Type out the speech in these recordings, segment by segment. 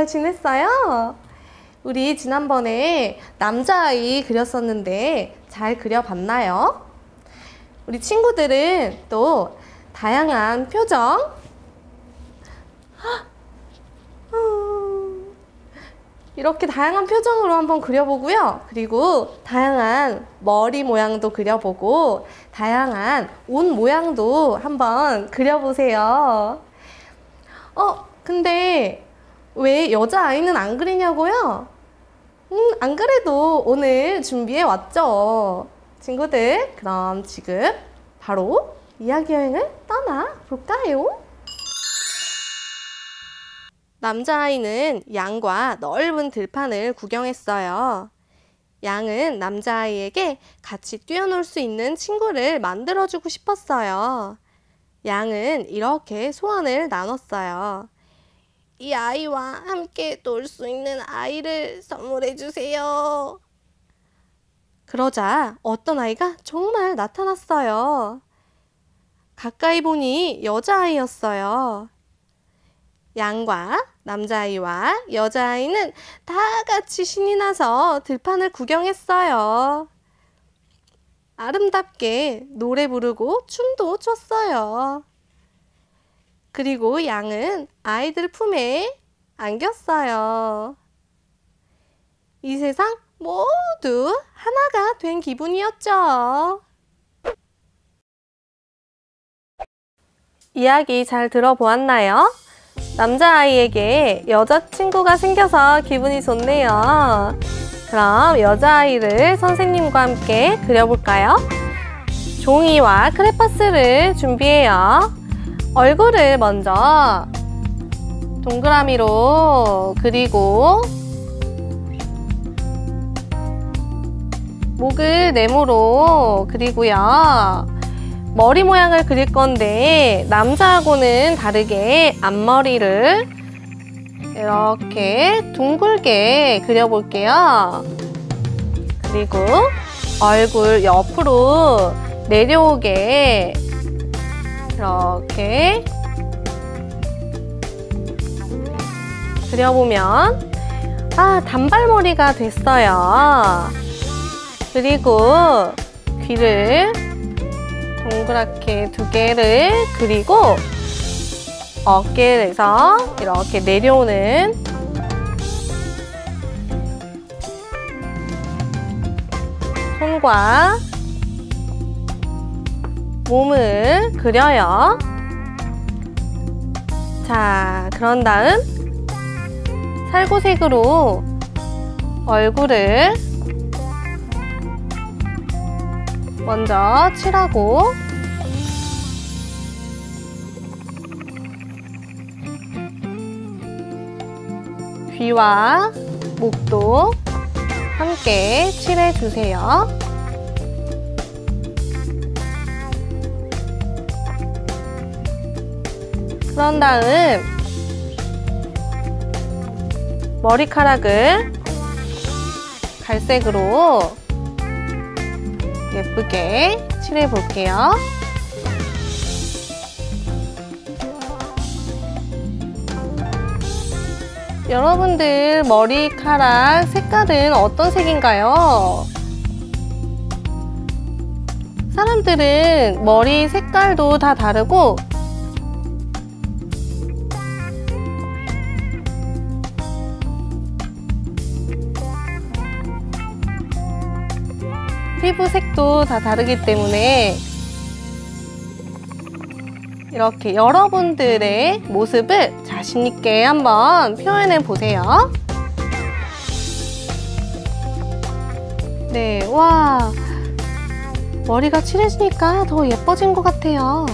잘 지냈어요? 우리 지난번에 남자아이 그렸었는데 잘 그려봤나요? 우리 친구들은 또 다양한 표정, 이렇게 다양한 표정으로 한번 그려보고요. 그리고 다양한 머리 모양도 그려보고 다양한 옷 모양도 한번 그려보세요. 근데 왜 여자아이는 안 그리냐고요? 안 그래도 오늘 준비해 왔죠. 친구들, 그럼 지금 바로 이야기 여행을 떠나볼까요? 남자아이는 양과 넓은 들판을 구경했어요. 양은 남자아이에게 같이 뛰어놀 수 있는 친구를 만들어주고 싶었어요. 양은 이렇게 소원을 나눴어요. 이 아이와 함께 놀 수 있는 아이를 선물해 주세요. 그러자 어떤 아이가 정말 나타났어요. 가까이 보니 여자아이였어요. 양과 남자아이와 여자아이는 다 같이 신이 나서 들판을 구경했어요. 아름답게 노래 부르고 춤도 췄어요. 그리고 양은 아이들 품에 안겼어요. 이 세상 모두 하나가 된 기분이었죠. 이야기 잘 들어보았나요? 남자아이에게 여자친구가 생겨서 기분이 좋네요. 그럼 여자아이를 선생님과 함께 그려볼까요? 종이와 크레파스를 준비해요. 얼굴을 먼저 동그라미로 그리고 목을 네모로 그리고요. 머리 모양을 그릴 건데 남자하고는 다르게 앞머리를 이렇게 둥글게 그려볼게요. 그리고 얼굴 옆으로 내려오게 이렇게 그려보면 단발머리가 됐어요. 그리고 귀를 동그랗게 2개를 그리고 어깨에서 이렇게 내려오는 손과 몸을 그려요. 자, 그런 다음 살구색으로 얼굴을 먼저 칠하고 귀와 목도 함께 칠해주세요. 그런 다음 머리카락을 갈색으로 예쁘게 칠해 볼게요. 여러분들 머리카락 색깔은 어떤 색인가요? 사람들은 머리 색깔도 다 다르고 피부색도 다 다르기 때문에 이렇게 여러분들의 모습을 자신있게 한번 표현해 보세요. 네, 와, 머리가 칠해지니까 더 예뻐진 것 같아요.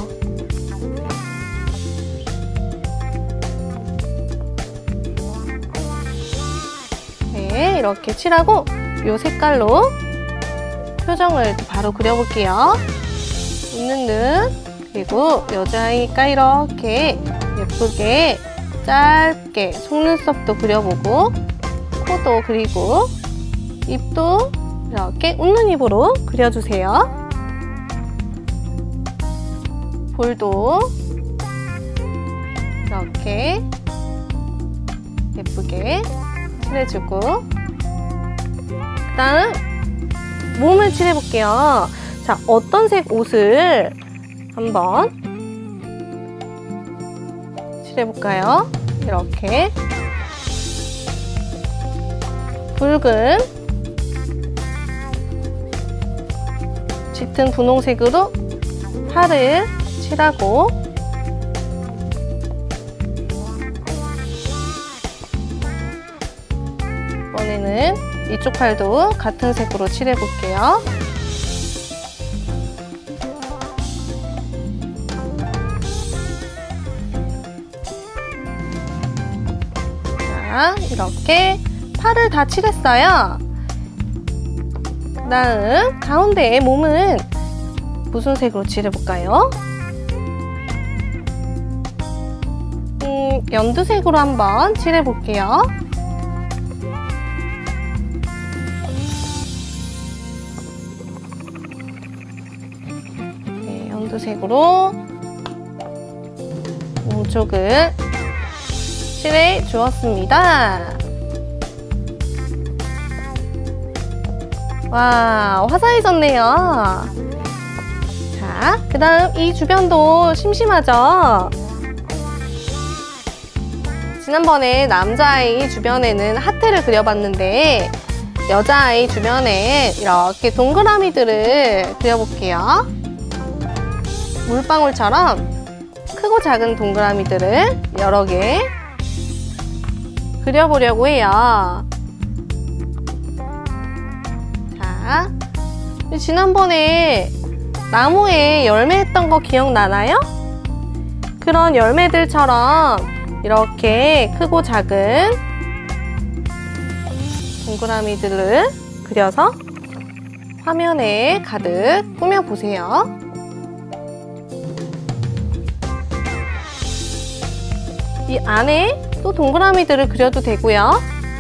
네, 이렇게 칠하고 이 색깔로 표정을 바로 그려볼게요. 웃는 눈, 그리고 여자아이니까 이렇게 예쁘게 짧게 속눈썹도 그려보고 코도 그리고 입도 이렇게 웃는 입으로 그려주세요. 볼도 이렇게 예쁘게 칠해주고, 그 다음 몸을 칠해볼게요. 자, 어떤 색 옷을 한번 칠해볼까요? 이렇게 붉은 짙은 분홍색으로 팔을 칠하고, 이번에는 이쪽 팔도 같은 색으로 칠해볼게요. 자, 이렇게 팔을 다 칠했어요. 그 다음 가운데 몸은 무슨 색으로 칠해볼까요? 연두색으로 한번 칠해볼게요. 네, 연두색으로 몸쪽을 칠해 주었습니다. 와, 화사해졌네요. 자, 그 다음 이 주변도 심심하죠? 지난번에 남자아이 주변에는 하트를 그려봤는데 여자아이 주변에 이렇게 동그라미들을 그려볼게요. 물방울처럼 크고 작은 동그라미들을 여러 개 그려보려고 해요. 자, 지난번에 나무에 열매 했던 거 기억나나요? 그런 열매들처럼 이렇게 크고 작은 동그라미들을 그려서 화면에 가득 꾸며보세요. 이 안에 또 동그라미들을 그려도 되고요.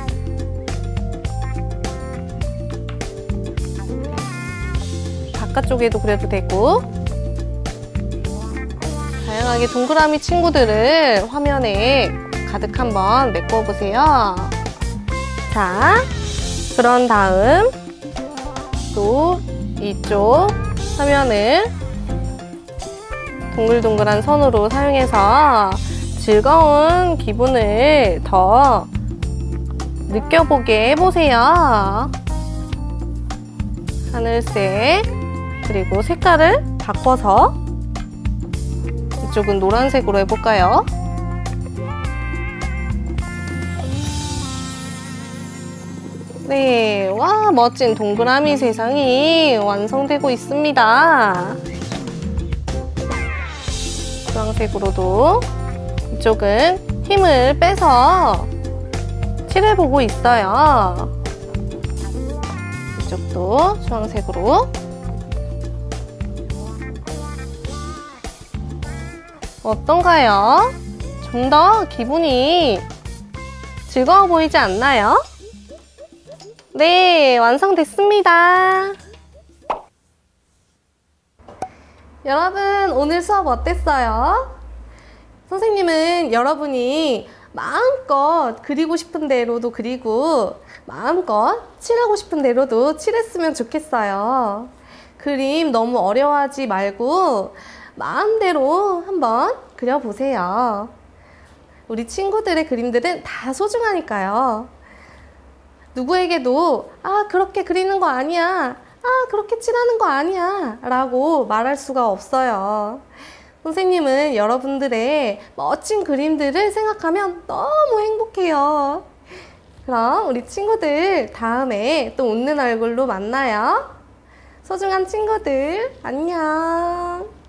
바깥쪽에도 그려도 되고, 다양하게 동그라미 친구들을 화면에 가득 한번 메꿔 보세요. 자, 그런 다음 또 이쪽 화면을 동글동글한 선으로 사용해서 즐거운 기분을 더 느껴보게 해보세요. 하늘색, 그리고 색깔을 바꿔서 이쪽은 노란색으로 해볼까요? 네, 와, 멋진 동그라미 세상이 완성되고 있습니다. 주황색으로도 이쪽은 힘을 빼서 칠해보고 있어요. 이쪽도 주황색으로. 어떤가요? 좀 더 기분이 즐거워 보이지 않나요? 네, 완성됐습니다. 여러분, 오늘 수업 어땠어요? 선생님은 여러분이 마음껏 그리고 싶은 대로도 그리고 마음껏 칠하고 싶은 대로도 칠했으면 좋겠어요. 그림 너무 어려워하지 말고 마음대로 한번 그려보세요. 우리 친구들의 그림들은 다 소중하니까요. 누구에게도 그렇게 그리는 거 아니야, 그렇게 칠하는 거 아니야 라고 말할 수가 없어요. 선생님은 여러분들의 멋진 그림들을 생각하면 너무 행복해요. 그럼 우리 친구들 다음에 또 웃는 얼굴로 만나요. 소중한 친구들, 안녕.